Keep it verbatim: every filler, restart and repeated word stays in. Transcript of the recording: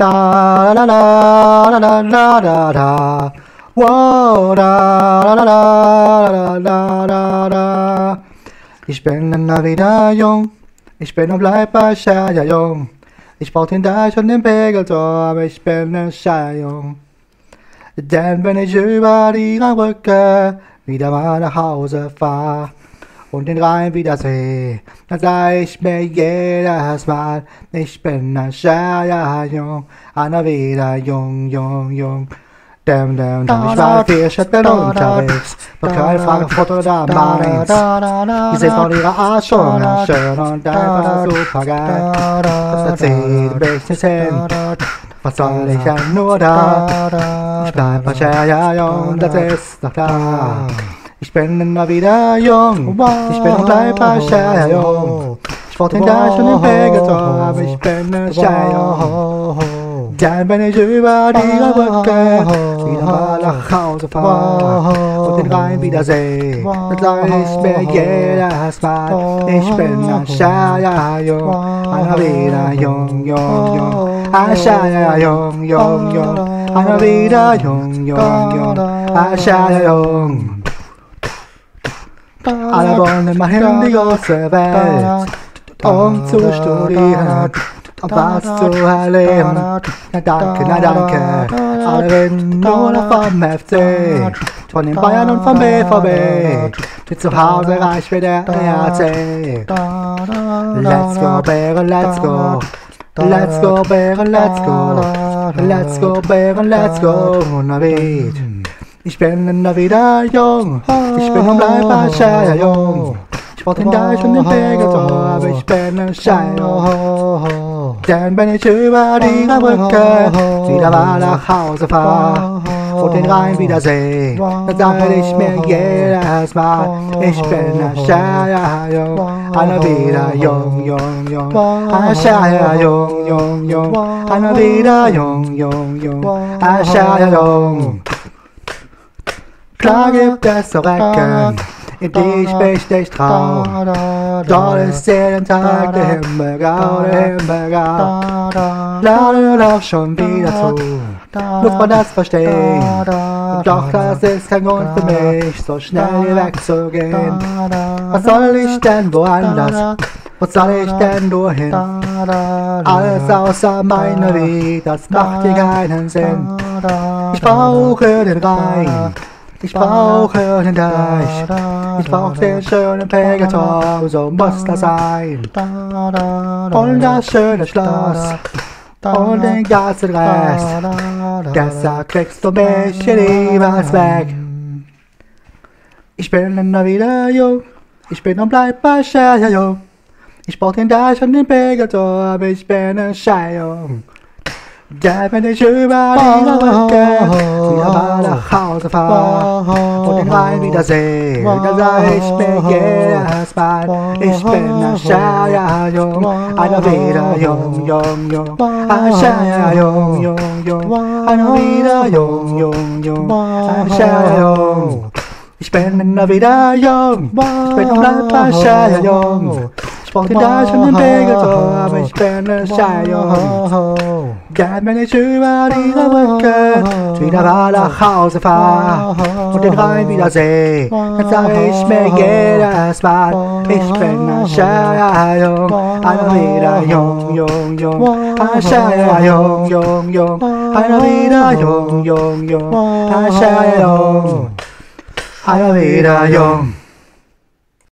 Da da da da da da da da. Wow, da da da da da da da. Ich bin immer wieder jung. Ich bin und bleib bei Scherja jung. Ich brauch den Deich und den Pegeltor, aber ich bin ne Scherjung. Denn wenn ich über die Rheinbrücke wieder mal nach Hause fahr und den Rhein wieder seh, dann sag ich mir jedes Mal, ich bin ein Scherja jung, einer wieder jung, jung, jung. Däm, däm, däm. Ich war vier Städten unterwegs, doch keine Frage, Foto oder Mainz. Ich seh von ihrer Art schon schön und einfach super geil. Das erzählt mich nicht hin, was soll ich denn nur da? Ich bleib bei Scherja jung, das ist doch klar. Ich bin immer wieder jung, ich bin und bleib bei Scherja jung. Ich brauch den Deich und den Pegeltor, aber ich bin ne Scherja. Denn wenn ich über die Brücke wieder mal nach Hause fahr und den Rhein wieder seh, dann sag ich mir jedes Mal, ich bin ein Scherja jung, einer wieder jung, jung, jung, ein Scherja jung, jung, jung, einer wieder jung, jung, jung, ein Scherja jung. Alle wollen mal in die große Welt, um zu studieren und was zu erleben. Na danke, na danke, alle reden nur noch vom F C, von den Bayern und vom B V B, die zu Hause reicht wie der E R C. Let's go, Bären, let's go, let's go, Bären, let's go, let's go, Bären, let's go, Navid. Ich bin immer wieder jung, ich bin und bleib bei Scherja jung. Ich brauch den Deich und den Pegeltor, aber ich bin ein Scherja. Denn wenn ich über die Brücke wieder mal nach Hause fahr und den Rhein wieder seh, dann sag ich mir jedes Mal, ich bin ein Scherja jung, einer wieder jung, jung, jung, ein Scherja jung, jung, jung, einer wieder jung, jung, jung, ein Scherja jung. Klar gibt es auch Ecken, in die ich mich nicht trau. Dort ist jeden Tag der Himmel grau, der Himmel grau. Lade doch schon wieder zu, muss man das verstehen. Doch das ist kein Grund für mich, so schnell hier wegzugehen. Was soll ich denn woanders? Wo soll ich denn nur hin? Alles außer meine Wie, das macht hier keinen Sinn. Ich brauche den Rhein. Ich brauche den Deich, ich brauch den schönen Pegeltor, so muss das sein. Und das schöne Schloss, und den ganzen Rest, deshalb kriegst du mich hier niemals weg. Ich bin immer wieder jung, ich bin und bleib bei Scherja jung. Ich brauch den Deich und den Pegeltor, aber ich bin ein Scherjung. Denn wenn ich über die Brücke wieder mal nach Hause fahr und den Rhein wieder seh, dann sag ich mir jedes Mal, ich bin ein Scherja jung, einer wieder jung, jung, jung, ein Scherja jung, jung, jung, einer wieder jung, jung, jung, ein Scherja jung. Ich bin immer wieder jung, ich bin und bleib bei Scherja jung. Ich brauch den Deich und den Pegeltor, aber ich bin ein Scherja jung. Denn wenn ich über die Brücke wieder mal nach Hause fahr und den Rhein wieder seh, dann sag ich mir jedes Mal, ich bin ein Scherja jung, einer wieder jung, jung, jung, ein Scherja jung, jung, jung, einer wieder jung, jung, jung, ein Scherja jung, einer wieder jung.